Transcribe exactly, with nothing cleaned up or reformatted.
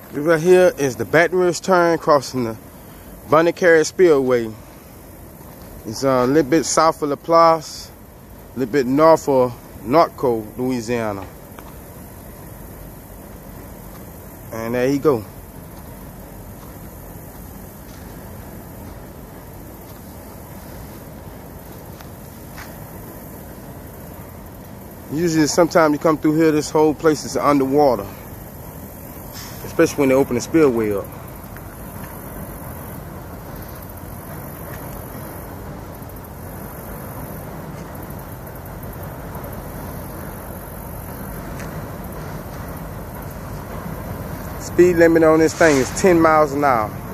Right here is the Baton Rouge turn crossing the Bonne Carre Spillway. It's uh, a little bit south of La Place, a little bit north of Norco, Louisiana. And there you go. Usually sometimes you come through here, this whole place is underwater. Especially when they open the spillway up. Speed limit on this thing is ten miles an hour.